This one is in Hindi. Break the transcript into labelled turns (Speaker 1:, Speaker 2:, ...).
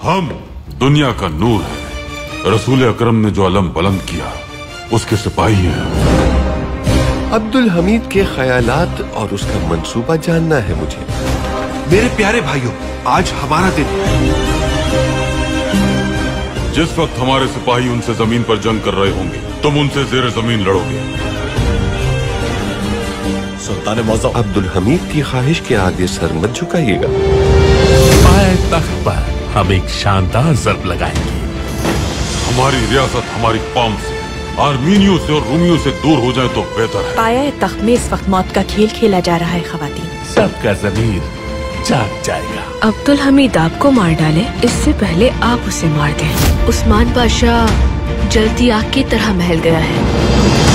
Speaker 1: हम दुनिया का नूर है। रसूल अकरम ने जो अलम बुलंद किया उसके सिपाही हैं।
Speaker 2: अब्दुल हमीद के ख्यालात और उसका मंसूबा जानना है मुझे।
Speaker 3: मेरे प्यारे भाइयों, आज हमारा दिन है।
Speaker 1: जिस वक्त हमारे सिपाही उनसे जमीन पर जंग कर रहे होंगे, तुम उनसे जेर जमीन लड़ोगे।
Speaker 4: सुल्तान मौज़म,
Speaker 2: अब्दुल हमीद की ख्वाहिश के आगे सर मत झुकाइएगा।
Speaker 5: पाए तख्त पर हम एक शानदार ज़र्ब लगाएंगे।
Speaker 1: हमारी रियासत हमारी पाम से, आर्मीनियों से और रूमियों से दूर हो जाए तो बेहतर है।
Speaker 6: पाया तख्त में इस वक्त मौत का खेल खेला जा रहा है ख़वातीन।
Speaker 5: सबका ज़मीर जाग जाएगा।
Speaker 7: अब्दुल हमीद आपको मार डाले इससे पहले आप उसे मार दें। उस्मान बादशाह जलती आग की तरह महल गया है।